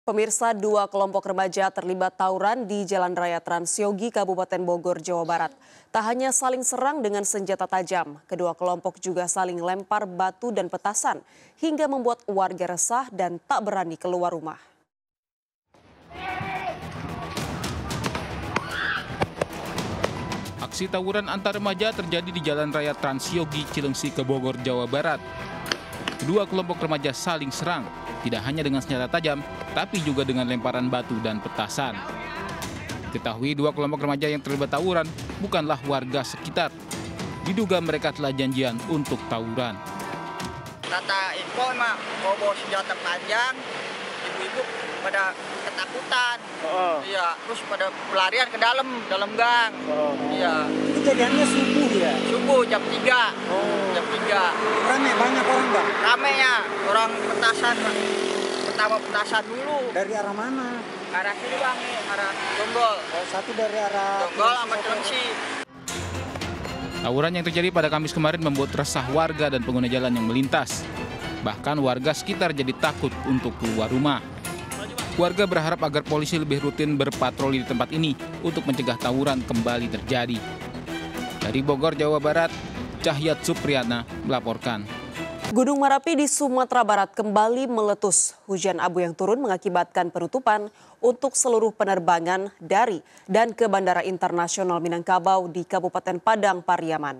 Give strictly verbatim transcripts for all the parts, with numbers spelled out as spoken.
Pemirsa, dua kelompok remaja terlibat tawuran di Jalan Raya Transyogi, Kabupaten Bogor, Jawa Barat. Tak hanya saling serang dengan senjata tajam, kedua kelompok juga saling lempar batu dan petasan hingga membuat warga resah dan tak berani keluar rumah. Aksi tawuran antar remaja terjadi di Jalan Raya Transyogi, Cilengsi, ke Bogor, Jawa Barat. Kedua kelompok remaja saling serang, tidak hanya dengan senjata tajam, tapi juga dengan lemparan batu dan petasan. Diketahui dua kelompok remaja yang terlibat tawuran bukanlah warga sekitar. Diduga mereka telah janjian untuk tawuran. Kata info emang mau bawa senjata panjang, ibu-ibu pada ketakutan. Oh. Iya, terus pada pelarian ke dalam, dalam gang. Oh. Iya. Kejadiannya subuh ya? Subuh jam tiga. Oh. Jam tiga. Rame, banyak orang Bang? Rame ya, orang petasan. Pertama petasan dulu. Dari arah mana? Arah sini Bang, nih, arah Jonggol. Oh, satu dari arah Jonggol sama Cilengsi. Tawuran yang terjadi pada Kamis kemarin membuat resah warga dan pengguna jalan yang melintas. Bahkan warga sekitar jadi takut untuk keluar rumah. Warga berharap agar polisi lebih rutin berpatroli di tempat ini untuk mencegah tawuran kembali terjadi. Dari Bogor, Jawa Barat, Cahyat Supriyatna melaporkan. Gunung Merapi di Sumatera Barat kembali meletus. Hujan abu yang turun mengakibatkan penutupan untuk seluruh penerbangan dari dan ke Bandara Internasional Minangkabau di Kabupaten Padang Pariaman.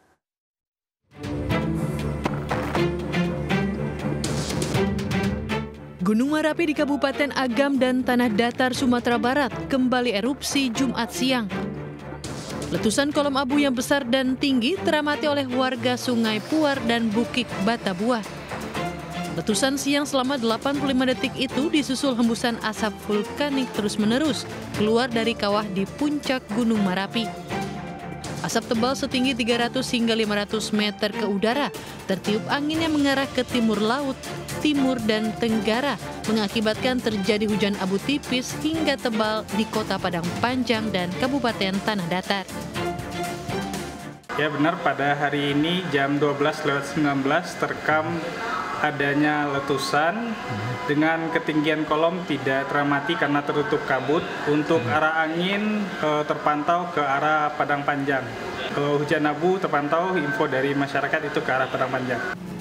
Gunung Merapi di Kabupaten Agam dan Tanah Datar, Sumatera Barat kembali erupsi Jumat siang. Letusan kolom abu yang besar dan tinggi teramati oleh warga Sungai Puar dan Bukit Batabuah. Letusan siang selama delapan puluh lima detik itu disusul hembusan asap vulkanik terus-menerus keluar dari kawah di puncak Gunung Merapi. Asap tebal setinggi tiga ratus hingga lima ratus meter ke udara, tertiup angin yang mengarah ke timur laut, timur dan tenggara, mengakibatkan terjadi hujan abu tipis hingga tebal di Kota Padang Panjang dan Kabupaten Tanah Datar. Ya benar, pada hari ini jam dua belas lewat sembilan belas terekam adanya letusan dengan ketinggian kolom tidak teramati karena tertutup kabut. Untuk arah angin eh, terpantau ke arah Padang Panjang. Kalau hujan abu terpantau info dari masyarakat itu ke arah Padang Panjang.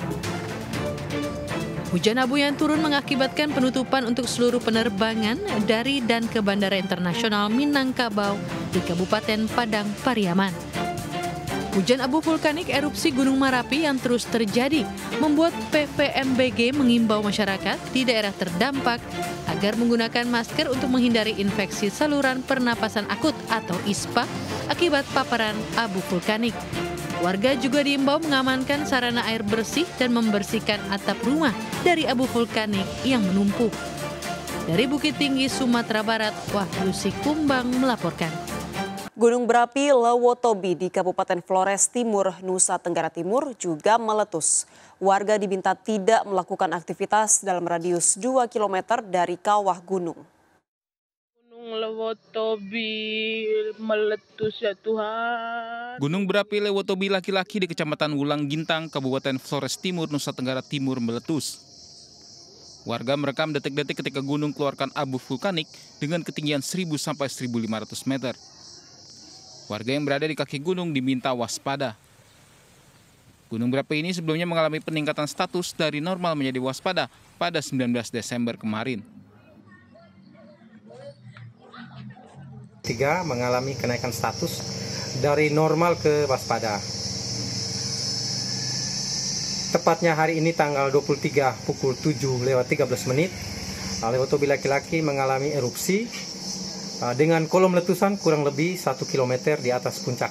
Hujan abu yang turun mengakibatkan penutupan untuk seluruh penerbangan dari dan ke Bandara Internasional Minangkabau di Kabupaten Padang Pariaman. Hujan abu vulkanik erupsi Gunung Merapi yang terus terjadi membuat P V M B G mengimbau masyarakat di daerah terdampak agar menggunakan masker untuk menghindari infeksi saluran pernapasan akut atau I S P A akibat paparan abu vulkanik. Warga juga diimbau mengamankan sarana air bersih dan membersihkan atap rumah dari abu vulkanik yang menumpuk. Dari Bukit Tinggi, Sumatera Barat, Wahyu Sikumbang melaporkan. Gunung berapi Lewotobi di Kabupaten Flores Timur, Nusa Tenggara Timur juga meletus. Warga diminta tidak melakukan aktivitas dalam radius dua kilometer dari kawah gunung. Gunung Lewotobi meletus ya Tuhan. Gunung berapi Lewotobi laki-laki di Kecamatan Wulang Gintang, Kabupaten Flores Timur, Nusa Tenggara Timur meletus. Warga merekam detik-detik ketika gunung keluarkan abu vulkanik dengan ketinggian seribu sampai seribu lima ratus meter. Warga yang berada di kaki gunung diminta waspada. Gunung berapi ini sebelumnya mengalami peningkatan status dari normal menjadi waspada pada sembilan belas Desember kemarin. Tiga mengalami kenaikan status dari normal ke waspada. Tepatnya hari ini tanggal dua puluh tiga pukul tujuh lewat tiga belas menit, Lewotobi laki-laki mengalami erupsi dengan kolom letusan kurang lebih satu kilometer di atas puncak.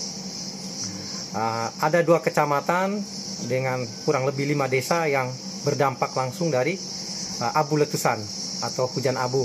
Uh, ada dua kecamatan dengan kurang lebih lima desa yang berdampak langsung dari uh, abu letusan atau hujan abu.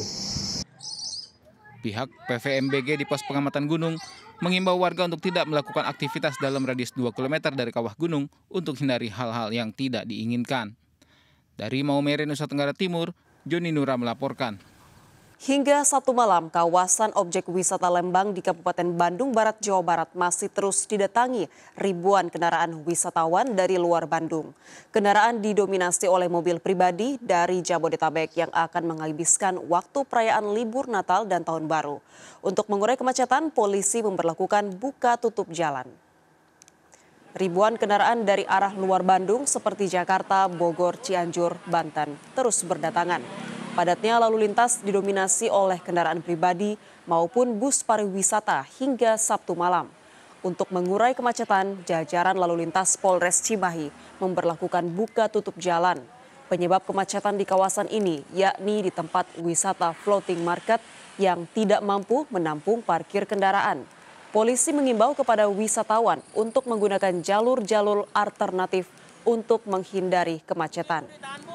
Pihak P V M B G di pos pengamatan gunung mengimbau warga untuk tidak melakukan aktivitas dalam radius dua kilometer dari kawah gunung untuk hindari hal-hal yang tidak diinginkan. Dari Maumere, Nusa Tenggara Timur, Joni Nura melaporkan. Hingga Sabtu malam, kawasan objek wisata Lembang di Kabupaten Bandung Barat, Jawa Barat masih terus didatangi ribuan kendaraan wisatawan dari luar Bandung. Kendaraan didominasi oleh mobil pribadi dari Jabodetabek yang akan menghabiskan waktu perayaan libur Natal dan Tahun Baru. Untuk mengurai kemacetan, polisi memberlakukan buka tutup jalan. Ribuan kendaraan dari arah luar Bandung seperti Jakarta, Bogor, Cianjur, Banten terus berdatangan. Padatnya lalu lintas didominasi oleh kendaraan pribadi maupun bus pariwisata hingga Sabtu malam. Untuk mengurai kemacetan, jajaran lalu lintas Polres Cimahi memberlakukan buka tutup jalan. Penyebab kemacetan di kawasan ini yakni di tempat wisata floating market yang tidak mampu menampung parkir kendaraan. Polisi mengimbau kepada wisatawan untuk menggunakan jalur-jalur alternatif untuk menghindari kemacetan.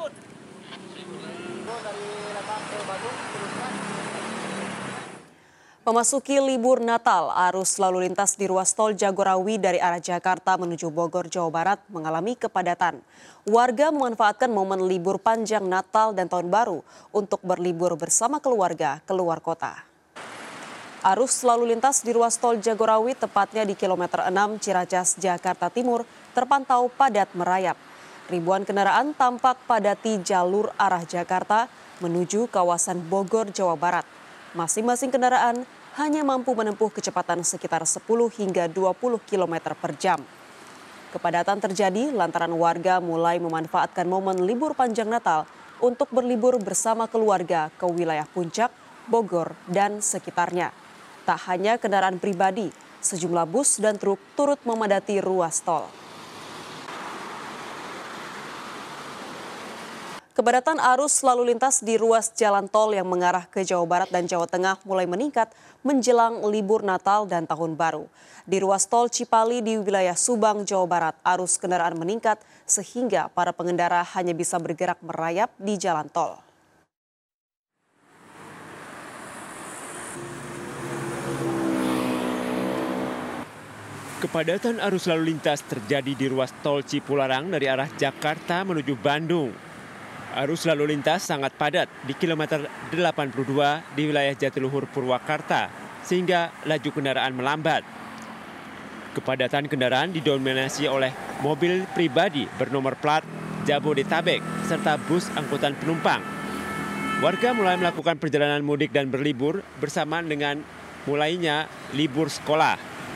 Memasuki libur Natal, arus lalu lintas di ruas tol Jagorawi dari arah Jakarta menuju Bogor, Jawa Barat mengalami kepadatan. Warga memanfaatkan momen libur panjang Natal dan Tahun Baru untuk berlibur bersama keluarga keluar kota. Arus lalu lintas di ruas tol Jagorawi, tepatnya di kilometer enam Ciracas, Jakarta Timur, terpantau padat merayap. Ribuan kendaraan tampak padati jalur arah Jakarta menuju kawasan Bogor, Jawa Barat. Masing-masing kendaraan hanya mampu menempuh kecepatan sekitar sepuluh hingga dua puluh kilometer per jam. Kepadatan terjadi lantaran warga mulai memanfaatkan momen libur panjang Natal untuk berlibur bersama keluarga ke wilayah Puncak, Bogor, dan sekitarnya. Tak hanya kendaraan pribadi, sejumlah bus dan truk turut memadati ruas tol. Kepadatan arus lalu lintas di ruas jalan tol yang mengarah ke Jawa Barat dan Jawa Tengah mulai meningkat menjelang libur Natal dan Tahun Baru. Di ruas tol Cipali di wilayah Subang, Jawa Barat, arus kendaraan meningkat sehingga para pengendara hanya bisa bergerak merayap di jalan tol. Kepadatan arus lalu lintas terjadi di ruas tol Cipularang dari arah Jakarta menuju Bandung. Arus lalu lintas sangat padat di kilometer delapan puluh dua di wilayah Jatiluhur Purwakarta, sehingga laju kendaraan melambat. Kepadatan kendaraan didominasi oleh mobil pribadi bernomor plat Jabodetabek serta bus angkutan penumpang. Warga mulai melakukan perjalanan mudik dan berlibur bersamaan dengan mulainya libur sekolah.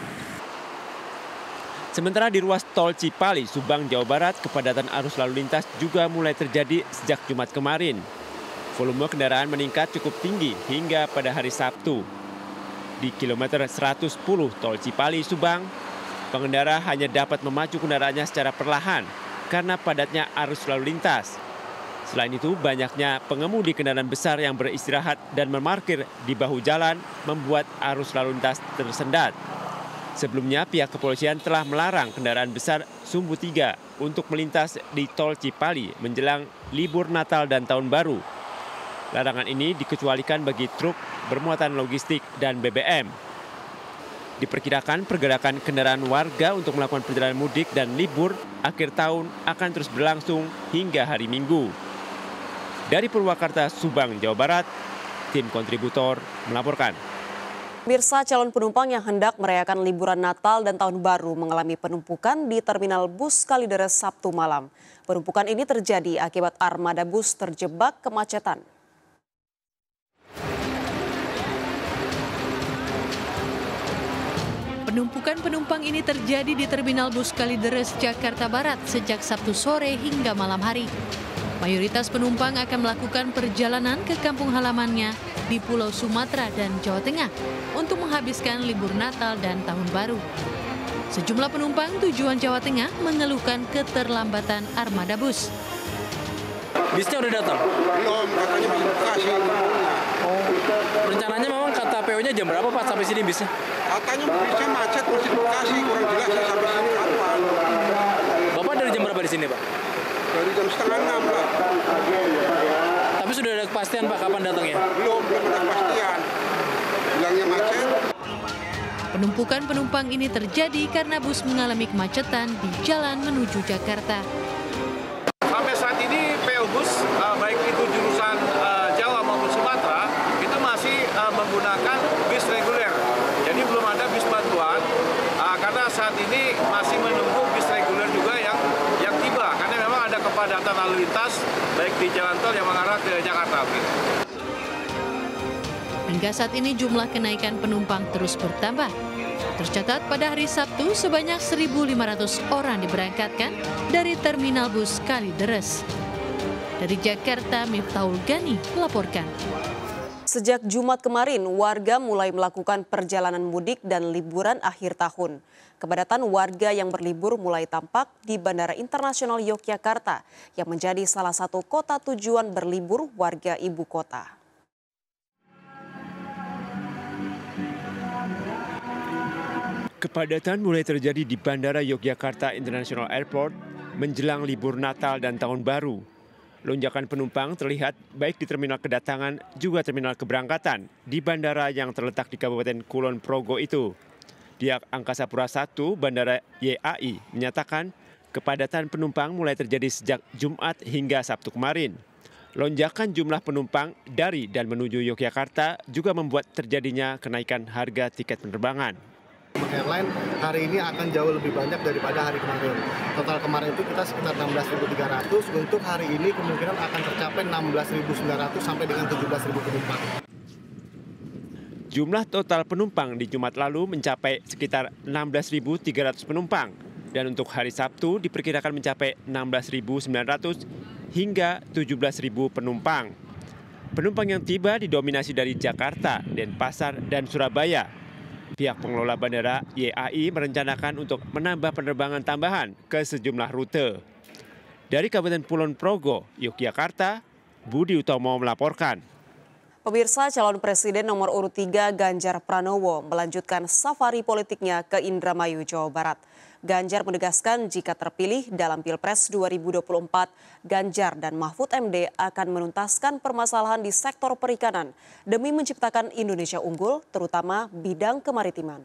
Sementara di ruas tol Cipali, Subang, Jawa Barat, kepadatan arus lalu lintas juga mulai terjadi sejak Jumat kemarin. Volume kendaraan meningkat cukup tinggi hingga pada hari Sabtu. Di kilometer seratus sepuluh tol Cipali, Subang, pengendara hanya dapat memacu kendaraannya secara perlahan karena padatnya arus lalu lintas. Selain itu, banyaknya pengemudi kendaraan besar yang beristirahat dan memarkir di bahu jalan membuat arus lalu lintas tersendat. Sebelumnya, pihak kepolisian telah melarang kendaraan besar sumbu tiga untuk melintas di tol Cipali menjelang libur Natal dan Tahun Baru. Larangan ini dikecualikan bagi truk bermuatan logistik dan B B M. Diperkirakan pergerakan kendaraan warga untuk melakukan perjalanan mudik dan libur akhir tahun akan terus berlangsung hingga hari Minggu. Dari Purwakarta, Subang, Jawa Barat, tim kontributor melaporkan. Pemirsa, calon penumpang yang hendak merayakan liburan Natal dan Tahun Baru mengalami penumpukan di Terminal Bus Kalideres Sabtu malam. Penumpukan ini terjadi akibat armada bus terjebak kemacetan. Penumpukan penumpang ini terjadi di Terminal Bus Kalideres, Jakarta Barat sejak Sabtu sore hingga malam hari. Mayoritas penumpang akan melakukan perjalanan ke kampung halamannya di Pulau Sumatera dan Jawa Tengah untuk menghabiskan libur Natal dan Tahun Baru. Sejumlah penumpang tujuan Jawa Tengah mengeluhkan keterlambatan armada bus. Bisnya udah datang? Belum, katanya bisa Bekasi. Oh, rencananya memang kata P O-nya jam berapa Pak sampai sini bisnya? Katanya bisnya macet mesti Bekasi, kurang jelas ya sampai sini kapan. Bapak dari jam berapa di sini Pak? Dari jam setengah enam lah. Tapi sudah ada kepastian Pak kapan datangnya? Belum, belum ada kepastian. Bilangnya macet. Penumpukan penumpang ini terjadi karena bus mengalami kemacetan di jalan menuju Jakarta. Sampai saat ini P O bus, uh, baik itu jurusan uh, Jawa maupun Sumatera, itu menggunakan bis reguler. Jadi belum ada bis bantuan uh, karena saat ini masih menunggu bis reguler juga yang yang tiba karena memang ada kepadatan lalu lintas baik di jalan tol yang mengarah ke Jakarta. Hingga saat ini jumlah kenaikan penumpang terus bertambah. Tercatat pada hari Sabtu sebanyak seribu lima ratus orang diberangkatkan dari terminal bus Kalideres. Dari Jakarta, Miftahul Gani melaporkan. Sejak Jumat kemarin, warga mulai melakukan perjalanan mudik dan liburan akhir tahun. Kepadatan warga yang berlibur mulai tampak di Bandara Internasional Yogyakarta yang menjadi salah satu kota tujuan berlibur warga ibu kota. Kepadatan mulai terjadi di Bandara Yogyakarta International Airport menjelang libur Natal dan Tahun Baru. Lonjakan penumpang terlihat baik di terminal kedatangan juga terminal keberangkatan di bandara yang terletak di Kabupaten Kulon Progo itu. Pihak Angkasa Pura satu Bandara Y A I menyatakan kepadatan penumpang mulai terjadi sejak Jumat hingga Sabtu kemarin. Lonjakan jumlah penumpang dari dan menuju Yogyakarta juga membuat terjadinya kenaikan harga tiket penerbangan. Airline hari ini akan jauh lebih banyak daripada hari kemarin. Total kemarin itu kita sekitar enam belas ribu tiga ratus, untuk hari ini kemungkinan akan tercapai enam belas ribu sembilan ratus sampai dengan tujuh belas ribu penumpang. Jumlah total penumpang di Jumat lalu mencapai sekitar enam belas ribu tiga ratus penumpang. Dan untuk hari Sabtu diperkirakan mencapai enam belas ribu sembilan ratus hingga tujuh belas ribu penumpang. Penumpang yang tiba didominasi dari Jakarta, Denpasar, dan Surabaya. Pihak pengelola bandara Y A I merencanakan untuk menambah penerbangan tambahan ke sejumlah rute. Dari Kabupaten Kulon Progo, Yogyakarta, Budi Utomo melaporkan. Pemirsa, calon presiden nomor urut tiga Ganjar Pranowo melanjutkan safari politiknya ke Indramayu, Jawa Barat. Ganjar menegaskan jika terpilih dalam Pilpres dua ribu dua puluh empat, Ganjar dan Mahfud M D akan menuntaskan permasalahan di sektor perikanan demi menciptakan Indonesia unggul, terutama bidang kemaritiman.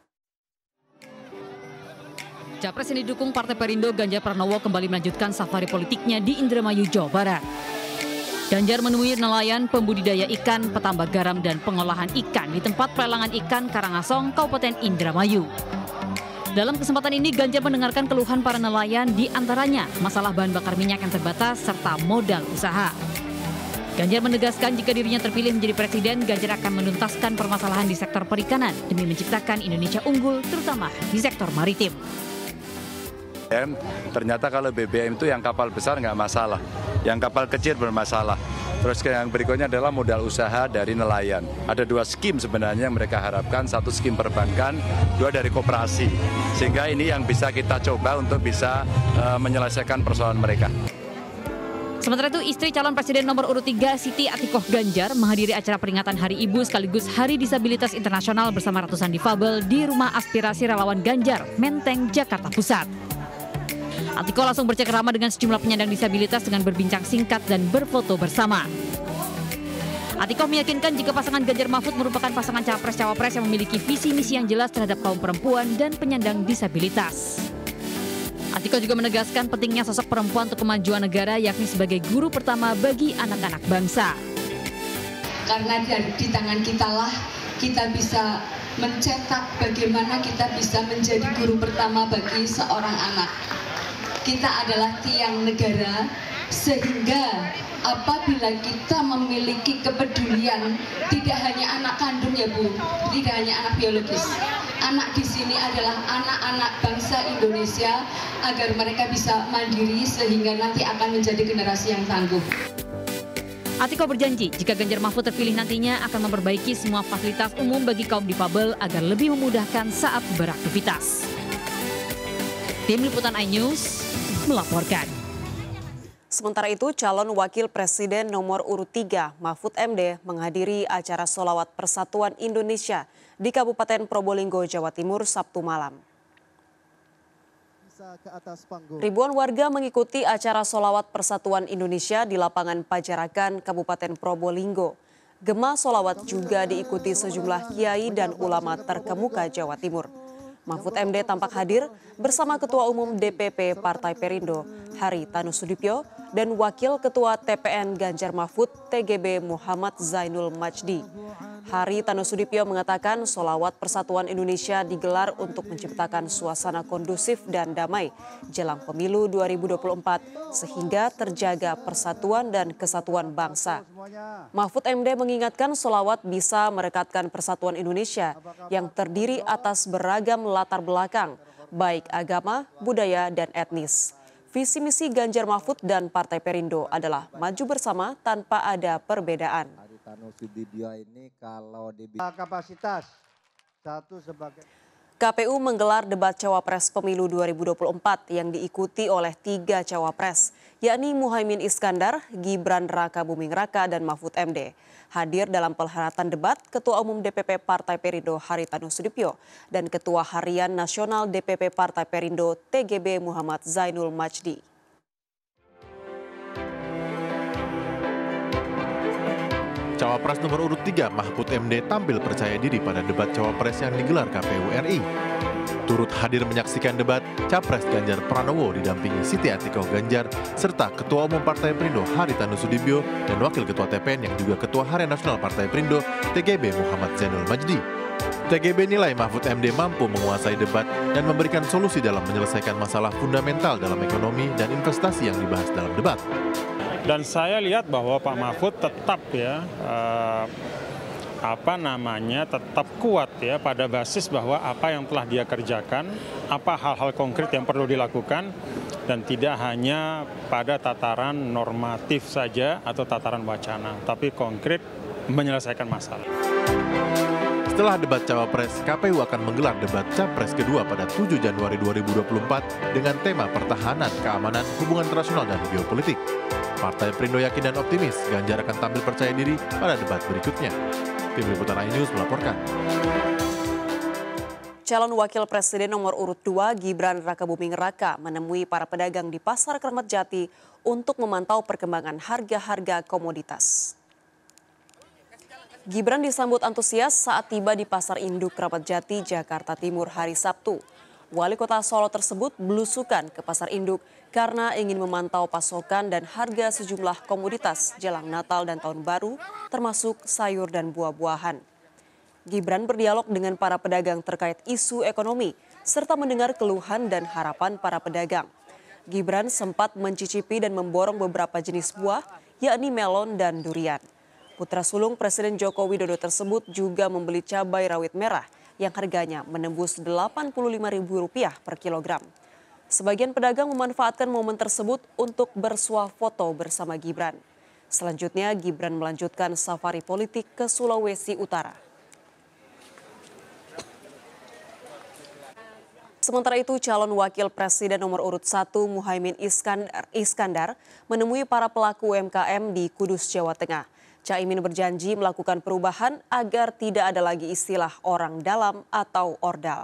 Capres yang didukung Partai Perindo Ganjar Pranowo kembali melanjutkan safari politiknya di Indramayu, Jawa Barat. Ganjar menemui nelayan, pembudidaya ikan, petambak garam, dan pengolahan ikan di tempat pelelangan ikan Karangasong, Kabupaten Indramayu. Dalam kesempatan ini, Ganjar mendengarkan keluhan para nelayan, di antaranya masalah bahan bakar minyak yang terbatas serta modal usaha. Ganjar menegaskan jika dirinya terpilih menjadi presiden, Ganjar akan menuntaskan permasalahan di sektor perikanan demi menciptakan Indonesia unggul, terutama di sektor maritim. Ternyata kalau B B M itu yang kapal besar nggak masalah, yang kapal kecil bermasalah. Terus yang berikutnya adalah modal usaha dari nelayan. Ada dua skim sebenarnya yang mereka harapkan, satu skim perbankan, dua dari koperasi. Sehingga ini yang bisa kita coba untuk bisa uh, menyelesaikan persoalan mereka. Sementara itu, istri calon presiden nomor urut tiga Siti Atikoh Ganjar menghadiri acara peringatan Hari Ibu sekaligus Hari Disabilitas Internasional bersama ratusan difabel di Rumah Aspirasi Relawan Ganjar, Menteng, Jakarta Pusat. Atikoh langsung bercengkerama dengan sejumlah penyandang disabilitas dengan berbincang singkat dan berfoto bersama. Atikoh meyakinkan jika pasangan Ganjar Mahfud merupakan pasangan capres-cawapres yang memiliki visi misi yang jelas terhadap kaum perempuan dan penyandang disabilitas. Atikoh juga menegaskan pentingnya sosok perempuan untuk kemajuan negara, yakni sebagai guru pertama bagi anak-anak bangsa. Karena di tangan kitalah kita bisa mencetak bagaimana kita bisa menjadi guru pertama bagi seorang anak. Kita adalah tiang negara, sehingga apabila kita memiliki kepedulian, tidak hanya anak kandung ya Bu, tidak hanya anak biologis. Anak di sini adalah anak-anak bangsa Indonesia agar mereka bisa mandiri sehingga nanti akan menjadi generasi yang tangguh. Atikoh berjanji jika Ganjar Mahfud terpilih nantinya akan memperbaiki semua fasilitas umum bagi kaum difabel agar lebih memudahkan saat beraktivitas. Tim Liputan iNews melaporkan. Sementara itu, calon wakil presiden nomor urut tiga Mahfud M D menghadiri acara Sholawat Persatuan Indonesia di Kabupaten Probolinggo, Jawa Timur, Sabtu malam. Ribuan warga mengikuti acara Sholawat Persatuan Indonesia di lapangan Pajaragan, Kabupaten Probolinggo. Gema sholawat juga diikuti sejumlah kiai dan ulama terkemuka Jawa Timur. Mahfud M D tampak hadir bersama Ketua Umum D P P Partai Perindo, Hari Tanusudipyo, dan Wakil Ketua T P N Ganjar Mahfud T G B Muhammad Zainul Majdi. Hari Tanusudipyo mengatakan sholawat Persatuan Indonesia digelar untuk menciptakan suasana kondusif dan damai jelang pemilu dua ribu dua puluh empat sehingga terjaga persatuan dan kesatuan bangsa. Mahfud M D mengingatkan sholawat bisa merekatkan persatuan Indonesia yang terdiri atas beragam latar belakang, baik agama, budaya, dan etnis. Visi misi Ganjar Mahfud dan Partai Perindo adalah maju bersama tanpa ada perbedaan. Ini kalau kapasitas satu sebagai K P U menggelar debat Cawapres Pemilu dua ribu dua puluh empat yang diikuti oleh tiga Cawapres, yakni Muhaimin Iskandar, Gibran Rakabuming Raka, dan Mahfud M D. Hadir dalam perhelatan debat Ketua Umum D P P Partai Perindo Haritanu Sudipyo dan Ketua Harian Nasional D P P Partai Perindo T G B Muhammad Zainul Majdi. Cawapres nomor urut tiga Mahfud M D tampil percaya diri pada debat Cawapres yang digelar K P U R I. Turut hadir menyaksikan debat Capres Ganjar Pranowo didampingi Siti Atikoh Ganjar serta Ketua Umum Partai Perindo Haritanu Sudipyo dan Wakil Ketua T P N yang juga Ketua Harian Nasional Partai Perindo T G B Muhammad Zainul Majdi. T G B nilai Mahfud M D mampu menguasai debat dan memberikan solusi dalam menyelesaikan masalah fundamental dalam ekonomi dan investasi yang dibahas dalam debat. Dan saya lihat bahwa Pak Mahfud tetap ya eh, apa namanya tetap kuat ya pada basis bahwa apa yang telah dia kerjakan, apa hal-hal konkret yang perlu dilakukan dan tidak hanya pada tataran normatif saja atau tataran wacana, tapi konkret menyelesaikan masalah. Setelah debat Cawapres, K P U akan menggelar debat Capres kedua pada tujuh Januari dua ribu dua puluh empat dengan tema pertahanan, keamanan, hubungan internasional, dan geopolitik. Partai Perindo yakin dan optimis Ganjar akan tampil percaya diri pada debat berikutnya. Tim Liputan iNews melaporkan. Calon Wakil Presiden nomor urut dua Gibran Rakabuming Raka menemui para pedagang di Pasar Kramat Jati untuk memantau perkembangan harga-harga komoditas. Gibran disambut antusias saat tiba di Pasar Induk Kramat Jati, Jakarta Timur hari Sabtu. Wali Kota Solo tersebut belusukan ke Pasar Induk karena ingin memantau pasokan dan harga sejumlah komoditas jelang Natal dan Tahun Baru, termasuk sayur dan buah-buahan. Gibran berdialog dengan para pedagang terkait isu ekonomi, serta mendengar keluhan dan harapan para pedagang. Gibran sempat mencicipi dan memborong beberapa jenis buah, yakni melon dan durian. Putra sulung Presiden Joko Widodo tersebut juga membeli cabai rawit merah yang harganya menembus delapan puluh lima ribu rupiah per kilogram. Sebagian pedagang memanfaatkan momen tersebut untuk bersuah foto bersama Gibran. Selanjutnya Gibran melanjutkan safari politik ke Sulawesi Utara. Sementara itu, calon wakil presiden nomor urut satu Muhaimin Iskandar, Iskandar menemui para pelaku U M K M di Kudus, Jawa Tengah. Caimin berjanji melakukan perubahan agar tidak ada lagi istilah orang dalam atau ordal.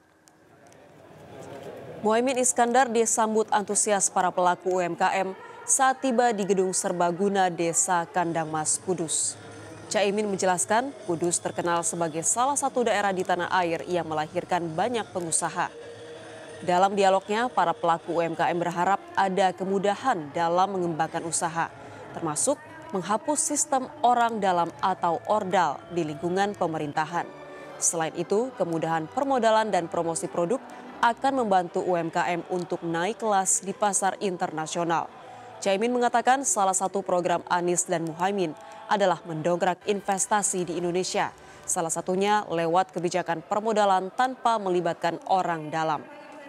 Muhaimin Iskandar disambut antusias para pelaku U M K M saat tiba di Gedung Serbaguna Desa Kandang Mas, Kudus. Caimin menjelaskan Kudus terkenal sebagai salah satu daerah di tanah air yang melahirkan banyak pengusaha. Dalam dialognya, para pelaku U M K M berharap ada kemudahan dalam mengembangkan usaha, termasuk menghapus sistem orang dalam atau ordal di lingkungan pemerintahan. Selain itu, kemudahan permodalan dan promosi produk akan membantu U M K M untuk naik kelas di pasar internasional. Caimin mengatakan salah satu program Anies dan Muhaimin adalah mendongkrak investasi di Indonesia. Salah satunya lewat kebijakan permodalan tanpa melibatkan orang dalam.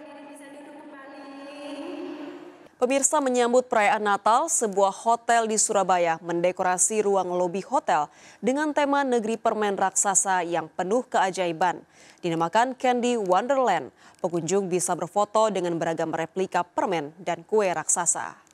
Pemirsa, menyambut perayaan Natal, sebuah hotel di Surabaya mendekorasi ruang lobi hotel dengan tema negeri permen raksasa yang penuh keajaiban. Dinamakan Candy Wonderland, pengunjung bisa berfoto dengan beragam replika permen dan kue raksasa.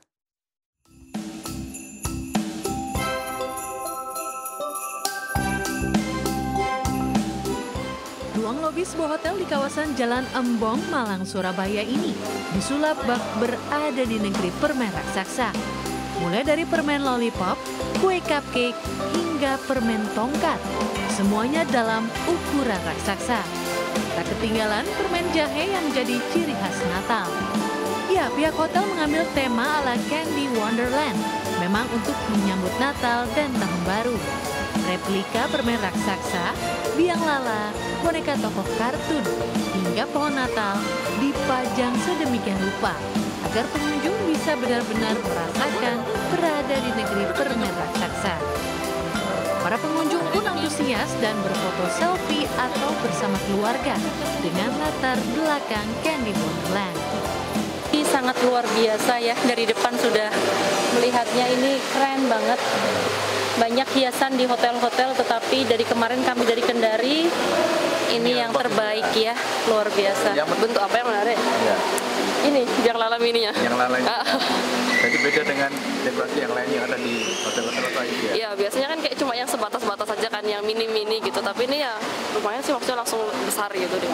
Ruang lobi sebuah hotel di kawasan Jalan Embong, Malang, Surabaya ini disulap bak berada di negeri permen raksasa. Mulai dari permen lollipop, kue cupcake, hingga permen tongkat. Semuanya dalam ukuran raksasa. Tak ketinggalan permen jahe yang menjadi ciri khas Natal. Ya, pihak hotel mengambil tema ala Candy Wonderland, memang untuk menyambut Natal dan Tahun Baru. replika permen raksasa, biang lala, boneka tokoh kartun, hingga pohon Natal dipajang sedemikian rupa agar pengunjung bisa benar-benar merasakan berada di negeri permen raksasa. Para pengunjung pun antusias dan berfoto selfie atau bersama keluarga dengan latar belakang Candy Wonderland. Ini sangat luar biasa ya, dari depan sudah melihatnya, ini keren banget. Banyak hiasan di hotel-hotel, tetapi dari kemarin kami dari Kendari, ini yang terbaik ya, luar biasa. Bentuk apa yang menarik? Ya. Ini, biang lala mininya. Yang lalanya. Jadi beda dengan dekorasi yang lain yang ada di hotel-hotel atau itu ya? Iya, biasanya kan kayak cuma yang sebatas-batas saja kan, yang mini-mini gitu. Tapi ini ya lumayan sih, maksudnya langsung besar gitu deh.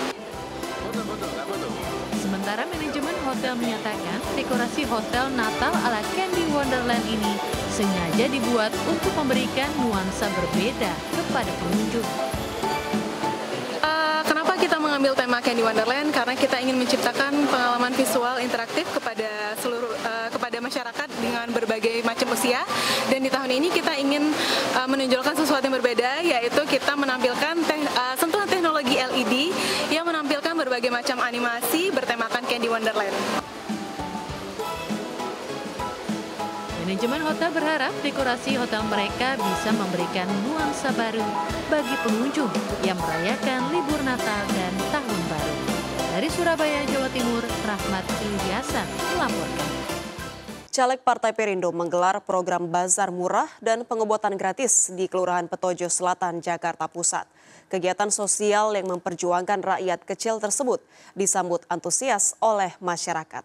Sementara manajemen hotel menyatakan dekorasi hotel Natal ala Candy Wonderland ini sengaja dibuat untuk memberikan nuansa berbeda kepada pengunjung. Uh, kenapa kita mengambil tema Candy Wonderland? Karena kita ingin menciptakan pengalaman visual interaktif kepada seluruh uh, kepada masyarakat dengan berbagai macam usia. Dan di tahun ini kita ingin uh, menonjolkan sesuatu yang berbeda, yaitu kita menampilkan te uh, sentuhan teknologi L E D yang menampilkan berbagai macam animasi bertemakan Candy Wonderland. Manajemen hotel berharap dekorasi hotel mereka bisa memberikan nuansa baru bagi pengunjung yang merayakan libur Natal dan Tahun Baru. Dari Surabaya, Jawa Timur, Rahmat Ilyasa melaporkan. Caleg Partai Perindo menggelar program bazar murah dan pengobatan gratis di Kelurahan Petojo Selatan, Jakarta Pusat. Kegiatan sosial yang memperjuangkan rakyat kecil tersebut disambut antusias oleh masyarakat.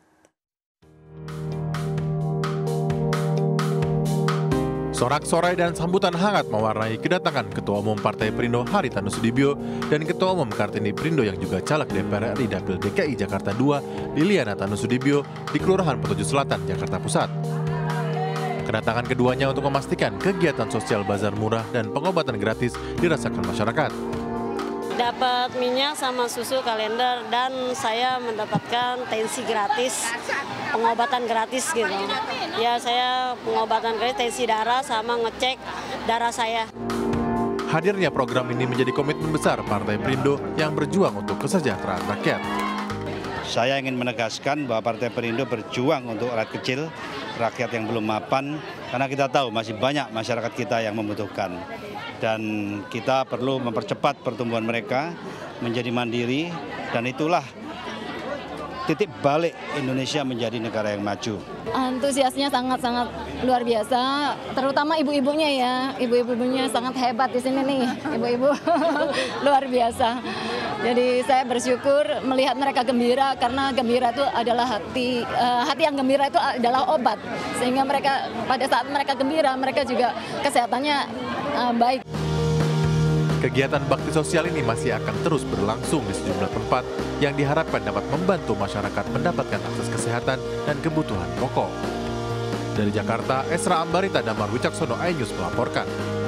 Sorak-sorai dan sambutan hangat mewarnai kedatangan Ketua Umum Partai Perindo Haritanu Sudibyo dan Ketua Umum Kartini Perindo yang juga caleg D P R R I Dapil D K I Jakarta dua, Liliana Tanu Sudibyo di Kelurahan Petojo Selatan, Jakarta Pusat. Kedatangan keduanya untuk memastikan kegiatan sosial bazar murah dan pengobatan gratis dirasakan masyarakat. Dapat minyak sama susu kalender dan saya mendapatkan tensi gratis, pengobatan gratis gitu. Ya saya pengobatan gratis tensi darah sama ngecek darah saya. Hadirnya program ini menjadi komitmen besar Partai Perindo yang berjuang untuk kesejahteraan rakyat. Saya ingin menegaskan bahwa Partai Perindo berjuang untuk rakyat kecil, rakyat yang belum mapan, karena kita tahu masih banyak masyarakat kita yang membutuhkan. Dan kita perlu mempercepat pertumbuhan mereka menjadi mandiri, dan itulah titik balik Indonesia menjadi negara yang maju. Antusiasnya sangat-sangat luar biasa, terutama ibu-ibunya ya, ibu-ibunya sangat hebat di sini nih, ibu-ibu luar biasa. Jadi saya bersyukur melihat mereka gembira, karena gembira itu adalah hati, uh, hati yang gembira itu adalah obat, sehingga mereka pada saat mereka gembira, mereka juga kesehatannya uh, baik. Kegiatan bakti sosial ini masih akan terus berlangsung di sejumlah tempat yang diharapkan dapat membantu masyarakat mendapatkan akses kesehatan dan kebutuhan pokok. Dari Jakarta, Esra Ambarita Damar Wicaksono, iNews melaporkan.